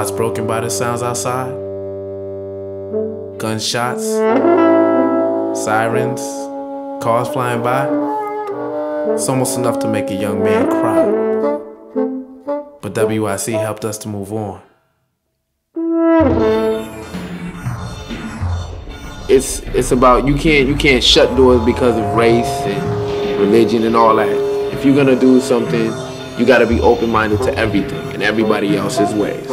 hearts broken by the sounds outside. Gunshots, sirens, cars flying by. It's almost enough to make a young man cry. But WIC helped us to move on. It's about you can't shut doors because of race and religion and all that. If you're gonna do something, you gotta be open-minded to everything and everybody else's ways.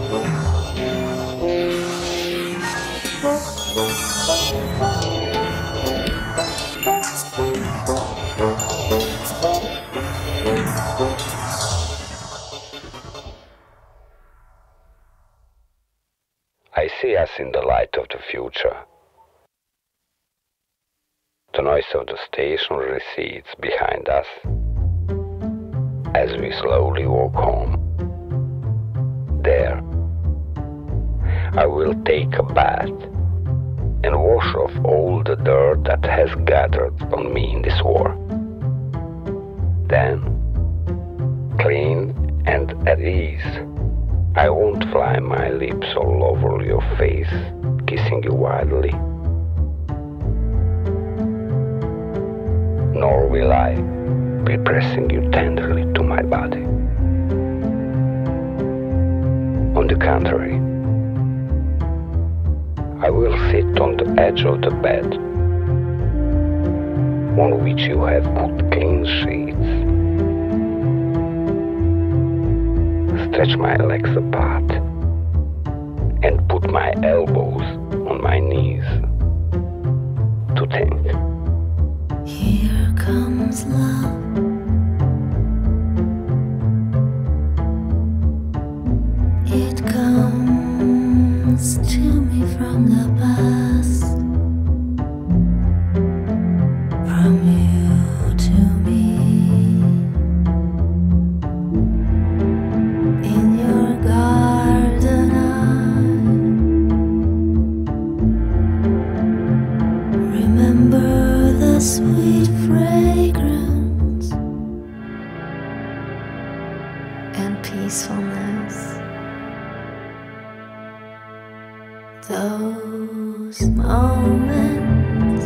I see us in the light of the future. The noise of the station recedes behind us as we slowly walk home. There, I will take a bath and wash off all the dirt that has gathered on me in this war. Then, clean and at ease, I won't fly my lips all over your face, kissing you wildly. Nor will I be pressing you tenderly to my body. On the contrary, I will sit on the edge of the bed, on which you have put clean sheets, stretch my legs apart, and put my elbows on my knees to think. Here comes love. It comes to me from the past, from you to me. In your garden I remember the sweet fragrance and peacefulness. Those moments,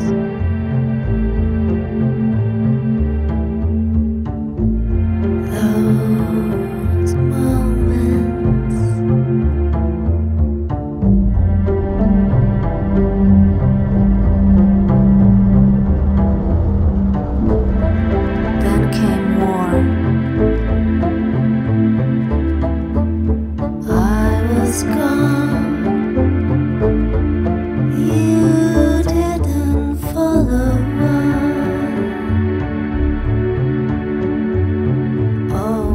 those moments. Then came war. I was gone. You didn't follow on. Oh,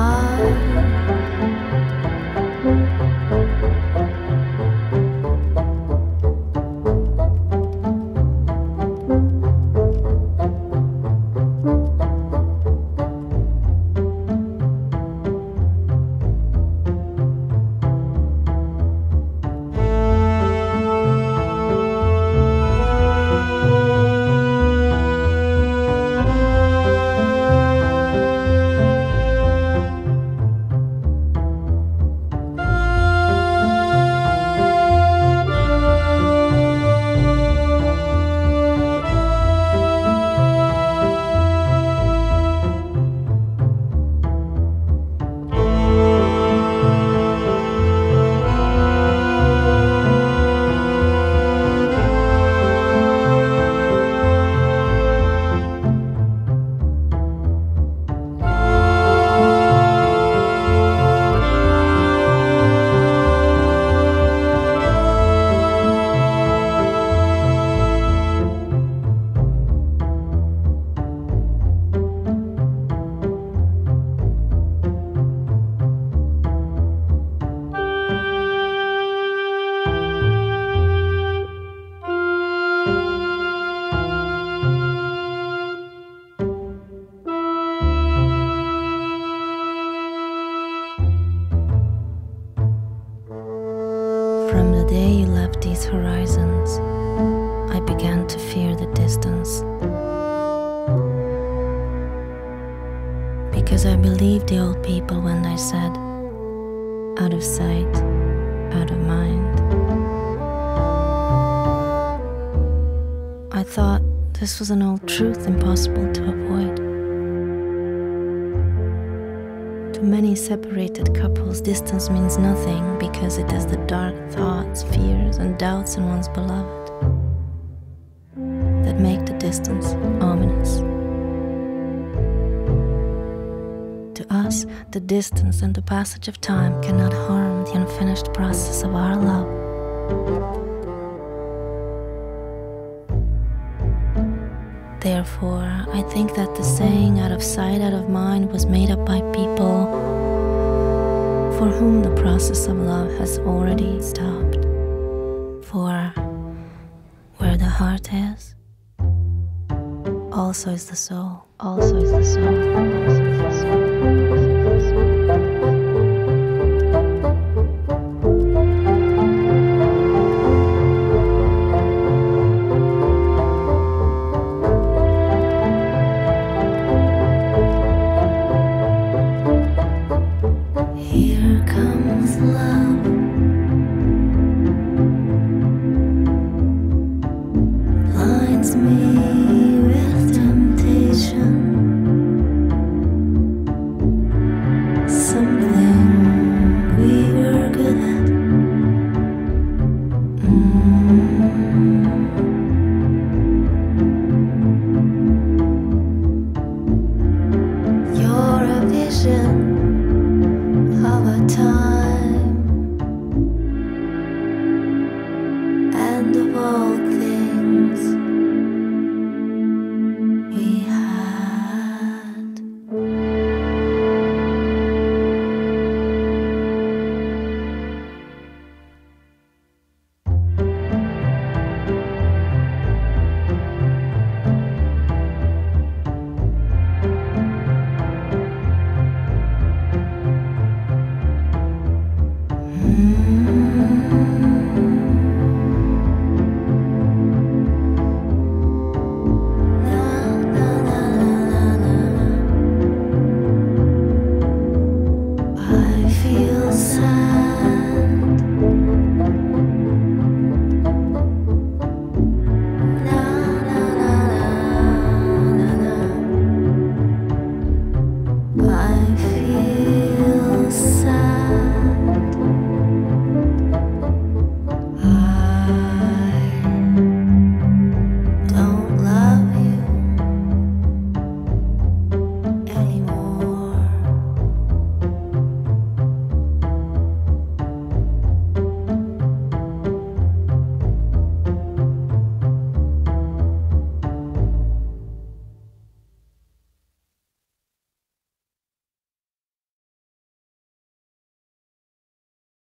from the day you left these horizons, I began to fear the distance. Because I believed the old people when they said, out of sight, out of mind. I thought this was an old truth impossible to avoid. To many separated couples, distance means nothing because it is the dark thoughts, fears, and doubts in one's beloved that make the distance ominous. To us, the distance and the passage of time cannot harm the unfinished process of our love. Therefore, I think that the saying out of sight, out of mind was made up by people for whom the process of love has already stopped. For where the heart is, also is the soul, also is the soul, also is the soul. Here comes love.